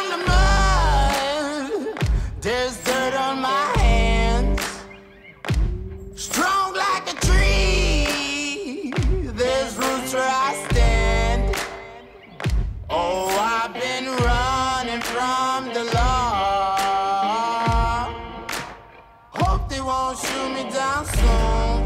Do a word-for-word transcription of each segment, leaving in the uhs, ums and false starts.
from the mud. There's dirt on my hands. Strong like a tree. There's roots where I stand. Oh, I've been running from the law. Hope they won't shoot me down soon.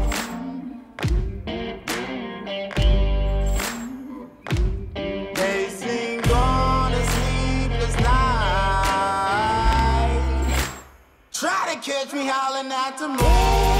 They sing on a sleepless night. Try to catch me howling at the moon.